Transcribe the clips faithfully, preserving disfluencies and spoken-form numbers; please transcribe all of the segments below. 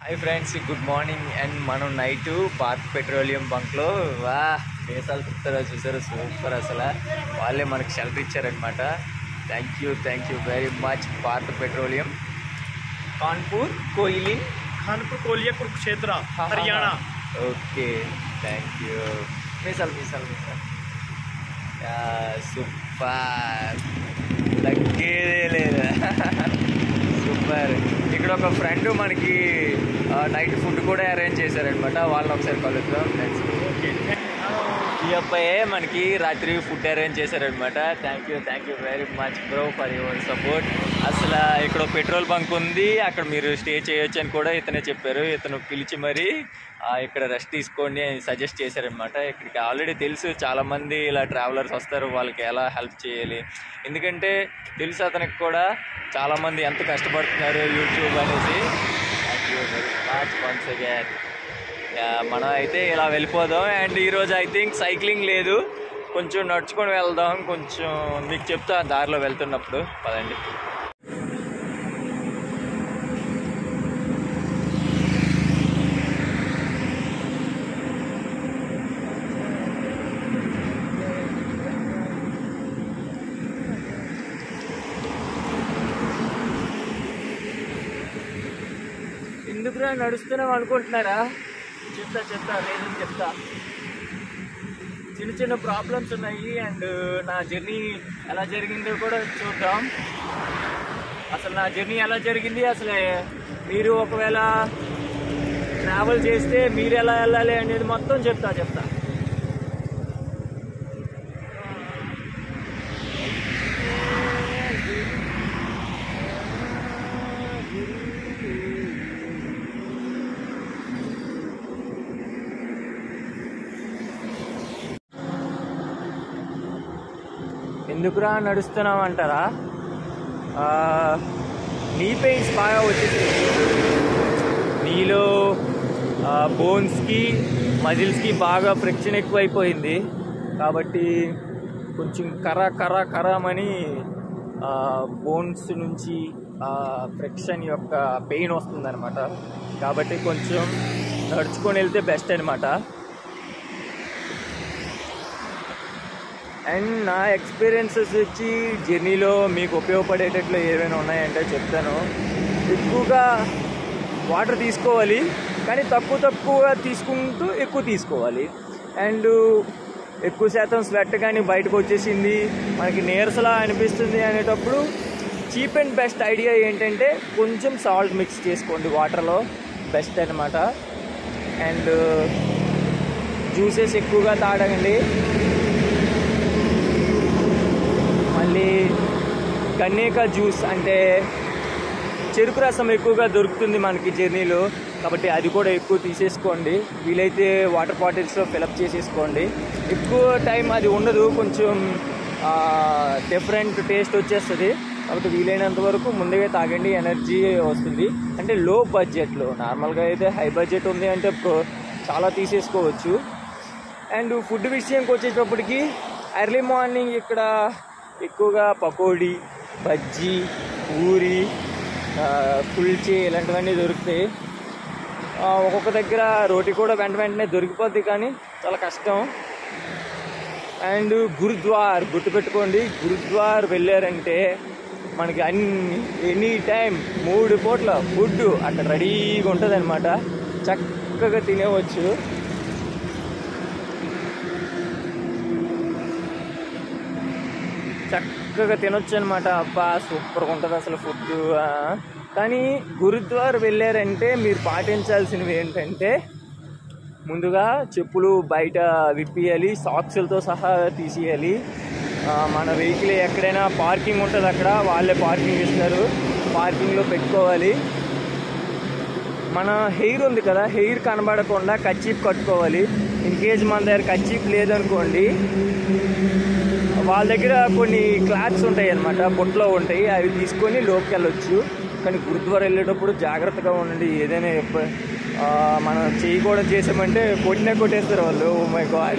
Hi friends, good morning. And మనం night Bharat petroleum బంక్లో వా దేశాలు తిప్పుతారో చూసారు, సూపర్. అసలు వాళ్ళే మనకు షెల్టర్ ఇచ్చారనమాట. Thank you thank you very much Bharat petroleum. Kanpur Koili Kanpur Koliya Kurukshetra Haryana. Okay, thank you. మీసాలు మీసాలు మీసాలు సూపర్, తగ్గేదే లేదా. సూపర్. ఇక్కడ ఒక ఫ్రెండ్ మనకి నైట్ ఫుడ్ కూడా అరేంజ్ చేశారనమాట. వాళ్ళని ఒకసారి కలుద్దాం. ఓకే, ఈ అబ్బాయే మనకి రాత్రి ఫుడ్ అరేంజ్ చేశారనమాట. Thank you thank you very much bro for your support. అసలు ఇక్కడ పెట్రోల్ బంక్ ఉంది, అక్కడ మీరు స్టే చేయొచ్చు అని కూడా ఇతనే చెప్పారు. ఇతను పిలిచి మరి ఇక్కడ రెస్ట్ తీసుకోండి అని సజెస్ట్ చేశారనమాట. ఇక్కడికి ఆల్రెడీ తెలుసు చాలామంది ఇలా ట్రావెలర్స్ వస్తారు, వాళ్ళకి ఎలా హెల్ప్ చేయాలి. ఎందుకంటే తెలుసు అతనికి కూడా చాలామంది ఎంత కష్టపడుతున్నారు యూట్యూబ్ అనేసి. Thank you very much once again. మనం అయితే ఇలా వెళ్ళిపోదాం. అండ్ ఈరోజు ఐ థింక్ సైక్లింగ్ లేదు, కొంచెం నడుచుకొని వెళ్దాం. కొంచెం మీకు చెప్తా దారిలో వెళ్తున్నప్పుడు. పదండి. ఎందుకురా నడుస్తున్నాం అనుకుంటున్నారా? చెప్తా చెప్తా రీజన్ చెప్తా. చిన్న చిన్న ప్రాబ్లమ్స్ ఉన్నాయి. అండ్ నా జర్నీ ఎలా జరిగిందో కూడా చూద్దాం. అసలు నా జర్నీ ఎలా జరిగింది, అసలు మీరు ఒకవేళ ట్రావెల్ చేస్తే మీరు ఎలా వెళ్ళాలి అనేది మొత్తం చెప్తా చెప్తా ఎందుకురా నడుస్తున్నాం అంటారా? నీ పెయిన్స్ బాగా వచ్చేసి నీలో బోన్స్కి మజిల్స్కి బాగా ఫ్రిక్షన్ ఎక్కువైపోయింది. కాబట్టి కొంచెం కర కర కరమని బోన్స్ నుంచి ఫ్రిక్షన్ యొక్క పెయిన్ వస్తుందన్నమాట. కాబట్టి కొంచెం నడుచుకొని వెళ్తే బెస్ట్ అనమాట. అండ్ నా ఎక్స్పీరియన్సెస్ వచ్చి జర్నీలో మీకు ఉపయోగపడేటట్లు ఏమైనా ఉన్నాయంటే చెప్తాను. ఎక్కువగా వాటర్ తీసుకోవాలి, కానీ తక్కువ తక్కువగా తీసుకుంటూ ఎక్కువ తీసుకోవాలి. అండ్ ఎక్కువ శాతం స్వెట్ కానీ బయటకు వచ్చేసింది, మనకి నీరసలా అనిపిస్తుంది అనేటప్పుడు చీప్ అండ్ బెస్ట్ ఐడియా ఏంటంటే కొంచెం సాల్ట్ మిక్స్ చేసుకోండి వాటర్లో, బెస్ట్ అనమాట. అండ్ జ్యూసెస్ ఎక్కువగా తాగండి. మళ్ళీ కన్నేక జ్యూస్ అంటే చెరుకు రసం ఎక్కువగా దొరుకుతుంది మనకి జర్నీలో, కాబట్టి అది కూడా ఎక్కువ తీసేసుకోండి. వీలైతే వాటర్ బాటిల్స్లో ఫిలప్ చేసేసుకోండి. ఎక్కువ టైం అది ఉండదు, కొంచెం డిఫరెంట్ టేస్ట్ వచ్చేస్తుంది. కాబట్టి వీలైనంత వరకు ముందుగా తాగండి, ఎనర్జీ వస్తుంది. అంటే లో బడ్జెట్లో, నార్మల్గా అయితే హై బడ్జెట్ ఉంది అంటే చాలా తీసేసుకోవచ్చు. అండ్ ఫుడ్ విషయంకి వచ్చేటప్పటికి ఎర్లీ మార్నింగ్ ఇక్కడ ఎక్కువగా పకోడీ, బజ్జీ, పూరి, కుల్చే ఇలాంటివన్నీ దొరుకుతాయి. ఒక్కొక్క దగ్గర రోటీ కూడా వెంట వెంటనే దొరికిపోద్ది, కానీ చాలా కష్టం. అండ్ గురుద్వార్ గుర్తుపెట్టుకోండి, గురుద్వార్ వెళ్ళారంటే మనకి అన్ని ఎనీ టైం మూడు పూట్ల ఫుడ్ అక్కడ రెడీగా ఉంటుంది అనమాట. చక్కగా తినేవచ్చు. చక్కగా తినొచ్చు అనమాట. అబ్బా సూపర్గా ఉంటుంది అసలు ఫుడ్. కానీ గురుద్వార్ వెళ్ళారంటే మీరు పాటించాల్సినవి ఏంటంటే ముందుగా చెప్పులు బయట విప్పియాలి, సాక్సులతో సహా తీసేయాలి. మన వెహికల్ ఎక్కడైనా పార్కింగ్ ఉంటుంది, అక్కడ వాళ్ళే పార్కింగ్ ఇస్తారు, పార్కింగ్లో పెట్టుకోవాలి. మన హెయిర్ ఉంది కదా, హెయిర్ కనబడకుండా కర్చీఫ్ కట్టుకోవాలి. ఇన్ కేజ్ మన దగ్గర కర్చీఫ్ లేదనుకోండి, వాళ్ళ దగ్గర కొన్ని క్లాత్స్ ఉంటాయి అన్నమాట, బొట్లో ఉంటాయి, అవి తీసుకొని లోపలికి వెళ్ళొచ్చు. కానీ గురుద్వారా వెళ్ళేటప్పుడు జాగ్రత్తగా ఉండండి. ఏదైనా మనం చేయకూడదు చేసామంటే కొట్టినా కొట్టేస్తారు వాళ్ళు. Oh my God.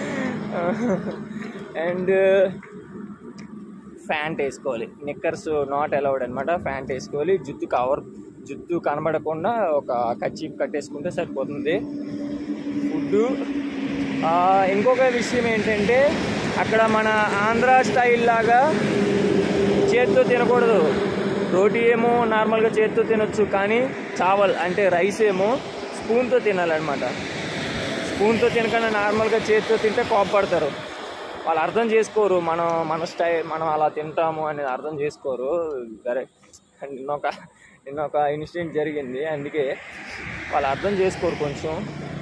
And pant వేసుకోవాలి, నిక్కర్స్ నాట్ అలౌడ్ అనమాట. ఫ్యాంట్ వేసుకోవాలి, జుట్టు కవర్ జుట్టు కనబడకుండా ఒక కచ్చిప్ కట్టేసుకుంటే సరిపోతుంది. ఫుడ్డు ఇంకొక విషయం ఏంటంటే అక్కడ మన ఆంధ్ర స్టైల్ లాగా చేత్తో తినకూడదు. రోటీ ఏమో నార్మల్గా చేత్తో తినొచ్చు, కానీ చావల్ అంటే రైస్ ఏమో స్పూన్తో తినాలన్నమాట. స్పూన్తో తినకుండా నార్మల్గా చేత్తో తింటే కోపపడతారు. వాళ్ళు అర్థం చేసుకోరు మనం మన స్టై మనం అలా తింటాము అనేది అర్థం చేసుకోరు. సరే, నిన్నొక నిన్నొక ఇన్సిడెంట్ జరిగింది, అందుకే వాళ్ళు అర్థం చేసుకోరు కొంచెం.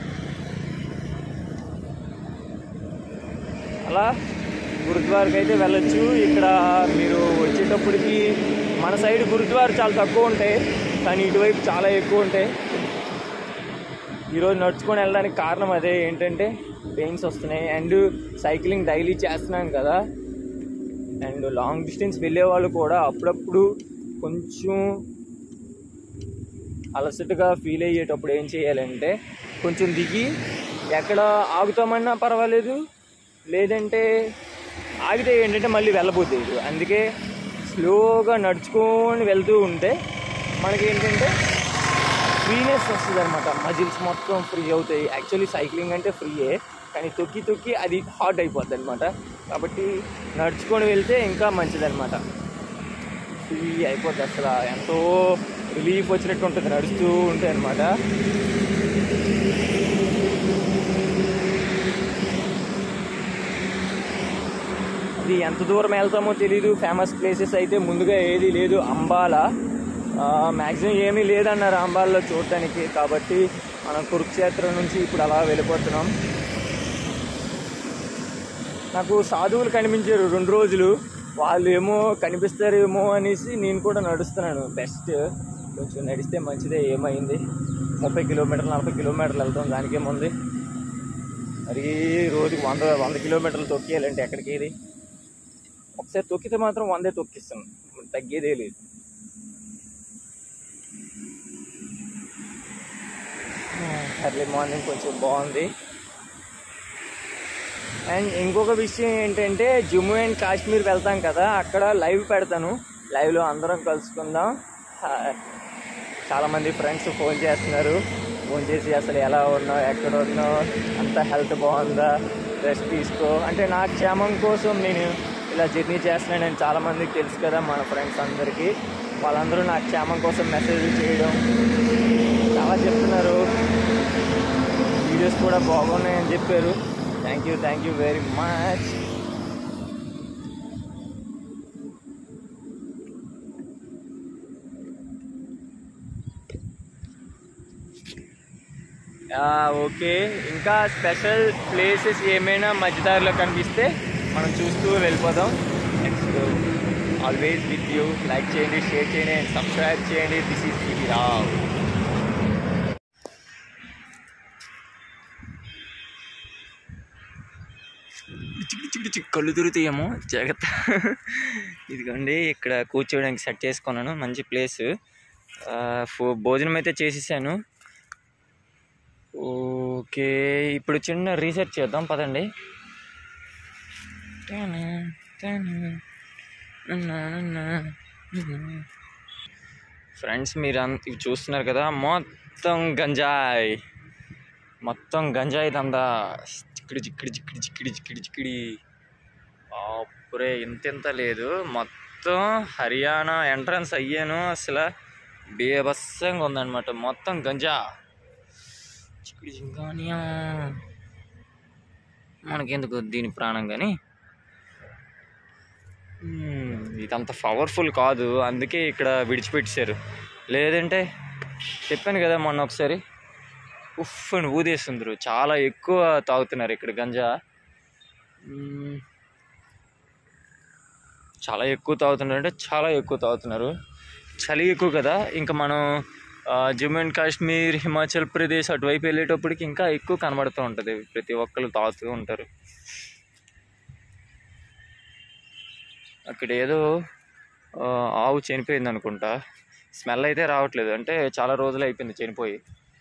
అలా గురుద్వారాకి అయితే వెళ్ళొచ్చు. ఇక్కడ మీరు వచ్చేటప్పటికి మన సైడ్ గురుద్వారా చాలా తక్కువ ఉంటాయి, కానీ ఇటువైపు చాలా ఎక్కువ ఉంటాయి. ఈరోజు నడుచుకొని వెళ్ళడానికి కారణం అదే, ఏంటంటే పెయిన్స్ వస్తున్నాయి. అండ్ సైక్లింగ్ డైలీ చేస్తున్నాం కదా, అండ్ లాంగ్ డిస్టెన్స్ వెళ్ళే వాళ్ళు కూడా అప్పుడప్పుడు కొంచెం అలసటగా ఫీల్ అయ్యేటప్పుడు ఏం చేయాలంటే కొంచెం దిగి ఎక్కడ ఆగుతామన్నా పర్వాలేదు, లేదంటే ఆగితే ఏంటంటే మళ్ళీ వెళ్ళబోతుంది. అందుకే స్లోగా నడుచుకొని వెళ్తూ ఉంటే మనకి ఏంటంటే ఫ్రీనెస్ వస్తుంది అనమాట. మజిల్స్ మొత్తం ఫ్రీ అవుతాయి. యాక్చువల్లీ సైక్లింగ్ అంటే ఫ్రీయే, కానీ తొక్కి తొక్కి అది హాట్ అయిపోద్ది అనమాట. కాబట్టి నడుచుకొని వెళ్తే ఇంకా మంచిదన్నమాట. ఫ్రీ అయిపోద్ది, అసలు ఎంతో రిలీఫ్ వచ్చినట్టు ఉంటుంది నడుస్తూ ఉంటే అనమాట. అది ఎంత దూరం వెళ్తామో తెలీదు. ఫేమస్ ప్లేసెస్ అయితే ముందుగా ఏది లేదు. అంబాలా మ్యాక్సిమం ఏమీ లేదన్నారు అంబాల్లో చూడటానికి. కాబట్టి మనం కురుక్షేత్రం నుంచి ఇప్పుడు అలా వెళ్ళిపోతున్నాం. నాకు సాధువులు కనిపించారు రెండు రోజులు. వాళ్ళు ఏమో కనిపిస్తారేమో అనేసి నేను కూడా నడుస్తున్నాను. బెస్ట్ కొంచెం నడిస్తే మంచిదే. ఏమైంది, ముప్పై కిలోమీటర్లు నలభై కిలోమీటర్లు వెళ్తాం, దానికేముంది. మరి రోజుకి వంద వంద కిలోమీటర్లు తొక్కేయాలంటే ఎక్కడికి? ఇది ఒకసారి తొక్కితే మాత్రం వందే తొక్కిస్తాను, తగ్గేదే లేదు. ఎర్లీ మార్నింగ్ కొంచెం బాగుంది. అండ్ ఇంకొక విషయం ఏంటంటే జమ్మూ అండ్ కాశ్మీర్ వెళ్తాం కదా, అక్కడ లైవ్ పెడతాను. లైవ్లో అందరం కలుసుకుందాం. చాలామంది ఫ్రెండ్స్ ఫోన్ చేస్తున్నారు. ఫోన్ చేసి అసలు ఎలా ఉన్నావు, ఎక్కడ ఉన్నావు, అంత హెల్త్ బాగుందా, రెస్ట్ తీసుకో అంటే నా క్షేమం కోసం నేను ఇలా జర్నీ చేస్తున్నానని చాలామందికి తెలుసు కదా, మన ఫ్రెండ్స్ అందరికీ. వాళ్ళందరూ నా క్షేమం కోసం మెసేజ్లు చేయడం చాలా చెప్తున్నారు. వీడియోస్ కూడా బాగున్నాయని చెప్పారు. Thank you thank you very much. Okay, ఇంకా స్పెషల్ ప్లేసెస్ ఏమైనా మధ్యదారిలో కనిపిస్తే మనం చూస్తూ వెళ్ళిపోదాం. Next always with you. Like చేయండి, షేర్ చేయండి అండ్ సబ్స్క్రైబ్ చేయండి. This is TV Rao. కళ్ళు తిరుగుతాయేమో, జాగ్రత్త. ఇదిగోండి ఇక్కడ కూర్చోవడానికి సెట్ చేసుకున్నాను. మంచి ప్లేస్. భోజనం అయితే చేసేసాను. ఓకే, ఇప్పుడు చిన్న రీసెర్చ్ చేద్దాం పదండి. ఫ్రెండ్స్ మీరు ఇవి చూస్తున్నారు కదా, మొత్తం గంజాయి, మొత్తం గంజాయి దందా. చిక్కడి చిక్కడి చిక్కడి చిక్కడి చిక్కడి చిక్కడి అప్పుడే ఇంత లేదు. మొత్తం హర్యానా ఎంట్రన్స్ అయ్యాను, అసలు బేభత్సంగా ఉందన్నమాట. మొత్తం గంజా చిక్కడి జింగానియా. మనకెందుకు దీని ప్రాణం, కానీ ఇదంత పవర్ఫుల్ కాదు, అందుకే ఇక్కడ విడిచిపెట్టేశారు. లేదంటే చెప్పాను కదా మొన్న ఒకసారి, ఉఫ్ అని ఊదేస్తుందరు. చాలా ఎక్కువ తాగుతున్నారు ఇక్కడ గంజా. చాలా ఎక్కువ తాగుతున్నారు అంటే చాలా ఎక్కువ తాగుతున్నారు. చలి ఎక్కువ కదా, ఇంకా మనం జమ్మూ అండ్ కాశ్మీర్, హిమాచల్ ప్రదేశ్ అటువైపు వెళ్ళేటప్పటికి ఇంకా ఎక్కువ కనబడుతూ ఉంటుంది. ప్రతి ఒక్కరు తాగుతూ ఉంటారు. అక్కడ ఏదో ఆవు చనిపోయింది అనుకుంటా. స్మెల్ అయితే రావట్లేదు, అంటే చాలా రోజులు అయిపోయింది చనిపోయి.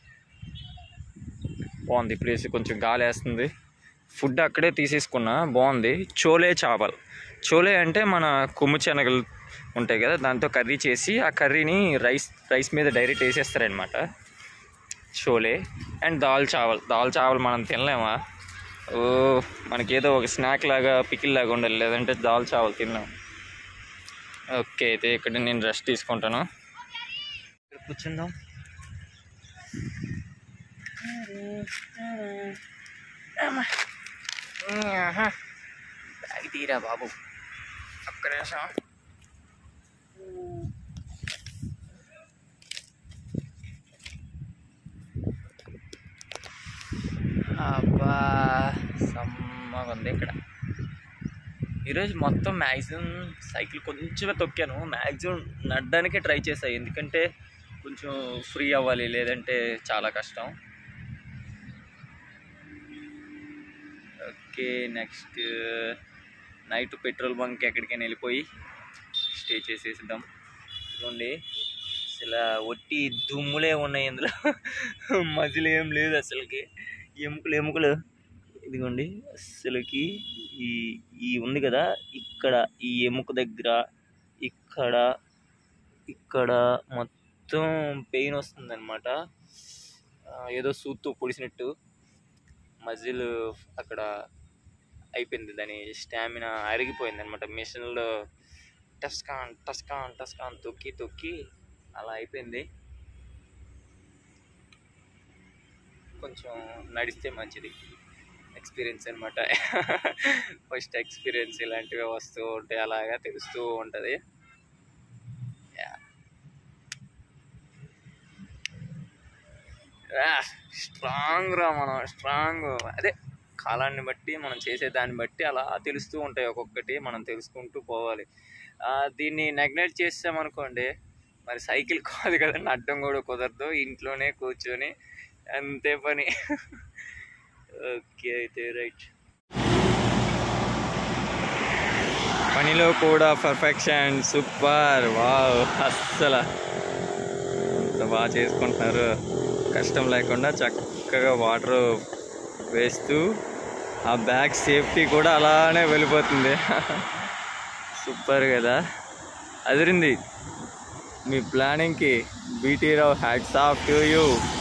బాగుంది ప్లేస్, కొంచెం గాలి వేస్తుంది. ఫుడ్ అక్కడే తీసేసుకున్నా, బాగుంది. చోలే చావల్. చోలే అంటే మన కొమ్ము శనగలు ఉంటాయి కదా, దాంతో కర్రీ చేసి ఆ కర్రీని రైస్ రైస్ మీద డైరెక్ట్ వేసేస్తారనమాట. షోలే అండ్ దాల్ చావల్. దాల్ చావల్ మనం తినలేమా? ఓ మనకేదో ఒక స్నాక్ లాగా పికిల్ లాగా ఉండాలి, లేదంటే దాల్ చావల్ తిన్నాం. ఓకే, అయితే ఇక్కడ నేను రెస్ట్ తీసుకుంటాను. ఇక్కడ కూర్చుందాం. బ్యాగ్ తీరా బాబు, ఒక్క నిమిషం. అబ్బా సమ్మగా ఉంది ఇక్కడ. ఈరోజు మొత్తం మ్యాక్సిమం సైకిల్ కొంచెమే తొక్కాను, మ్యాక్సిమం నడడానికే ట్రై చేశాను, ఎందుకంటే కొంచెం ఫ్రీ అవ్వాలి, లేదంటే చాలా కష్టం. Okay, next night petrol bunk ఎక్కడికైనా వెళ్ళిపోయి స్టే చేసేద్దాం. చూడండి అసలు ఒట్టి దుమ్ములే ఉన్నాయి ఇందులో, మధ్యలో ఏం లేదు అసలుకి, ఎముకలు ఎముకలు. ఇదిగోండి అసలుకి ఈ ఈ ఉంది కదా ఇక్కడ, ఈ ఎముక దగ్గర ఇక్కడ ఇక్కడ మొత్తం పెయిన్ వస్తుంది అనమాట, ఏదో సూత్తో పొడిసినట్టు. మజిల్ అక్కడ అయిపోయింది, దాని స్టామినా అరిగిపోయింది అనమాట. మిషన్లో టస్కాన్ టస్కాన్ టస్కాన్ తొక్కి తొక్కి అలా అయిపోయింది. కొంచెం నడిస్తే మంచిది, ఎక్స్పీరియన్స్ అనమాట. ఫస్ట్ ఎక్స్పీరియన్స్ ఇలాంటివి వస్తూ ఉంటే అలాగా తెలుస్తూ ఉంటుంది. స్ట్రాంగ్ రా మనం, స్ట్రాంగ్. అదే కాలాన్ని బట్టి మనం చేసే దాన్ని బట్టి అలా తెలుస్తూ ఉంటాయి ఒక్కొక్కటి, మనం తెలుసుకుంటూ పోవాలి. దీన్ని నెగ్లెక్ట్ చేసామనుకోండి మరి సైకిల్ కాదు కదా, అడ్డం కూడా కుదరదు, ఇంట్లోనే కూర్చొని అంతే పని. ఓకే, అయితే రైట్. పనిలో కూడా పర్ఫెక్షన్, సూపర్, వావ్. అస్సలు అంత బాగా చేసుకుంటున్నారు, కష్టం లేకుండా చక్కగా వాటర్ వేస్తూ ఆ బ్యాగ్ సేఫ్టీ కూడా అలానే వెళ్ళిపోతుంది. సూపర్ కదా, అదిరింది మీ ప్లానింగ్కి. BT Rao, hats off to you.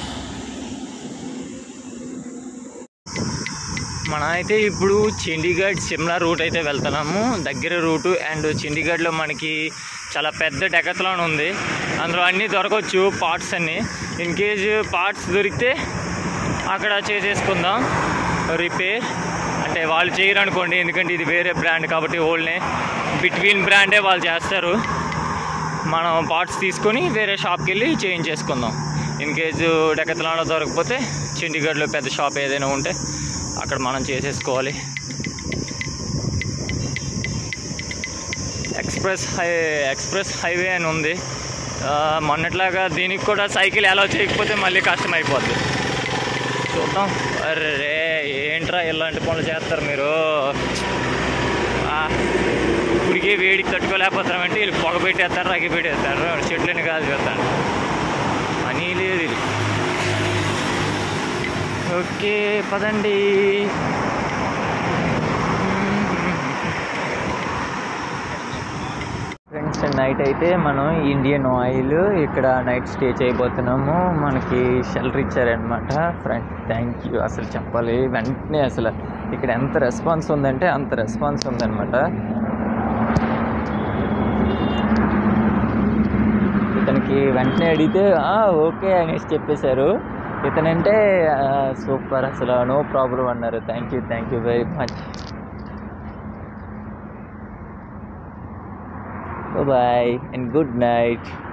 మనం అయితే ఇప్పుడు చండీగఢ్ సిమ్లా రూట్ అయితే వెళ్తున్నాము, దగ్గర రూటు. అండ్ చండీగఢ్లో మనకి చాలా పెద్ద డెకత్లాన్ ఉంది, అందులో అన్నీ దొరకవచ్చు పార్ట్స్ అన్నీ. ఇన్ కేజ్ పార్ట్స్ దొరికితే అక్కడ చేసేసుకుందాం రిపేర్. అంటే వాళ్ళు చేయరు అనుకోండి, ఎందుకంటే ఇది వేరే బ్రాండ్ కాబట్టి ఓల్డ్నే బిట్వీన్ బ్రాండే వాళ్ళు చేస్తారు. మనం పార్ట్స్ తీసుకొని వేరే షాప్కి వెళ్ళి చేయించేసుకుందాం. ఇన్ కేసు డెకత్లాన్లో దొరకకపోతే చండీగఢ్లో పెద్ద షాప్ ఏదైనా ఉంటే అక్కడ మనం చేసేసుకోవాలి. ఎక్స్ప్రెస్ హై ఎక్స్ప్రెస్ హైవే అని ఉంది. మొన్నట్లాగా దీనికి కూడా సైకిల్ అలౌ చేయకపోతే మళ్ళీ కష్టం అయిపోద్ది. చూద్దాం. అరే ఏంట్రా ఇలాంటి పనులు చేస్తారు మీరు, ఇప్పటికే వేడికి తట్టుకోలేకపోతామంటే వీళ్ళు పొగ పెట్టేస్తారు, రగ్గి పెట్టేస్తారు, చెట్లని కాదు చేస్తాను అని లేదు ఇది. ఓకే పదండి. ఫ్రెండ్స్, నైట్ అయితే మనం ఇండియన్ ఆయిల్ ఇక్కడ నైట్ స్టే చేయబోతున్నాము. మనకి షెల్టర్ ఇచ్చారనమాట. ఫ్రెండ్ థ్యాంక్ యూ అసలు చెప్పాలి. వెంటనే అసలు ఇక్కడ ఎంత రెస్పాన్స్ ఉందంటే అంత రెస్పాన్స్ ఉందన్నమాట. ఇతనికి వెంటనే అడిగితే ఓకే అనేసి చెప్పేశారు. ఇతనంటే సూపర్, అసలు నో ప్రాబ్లం అన్నారు. Thank you thank you very much. Bye and good night.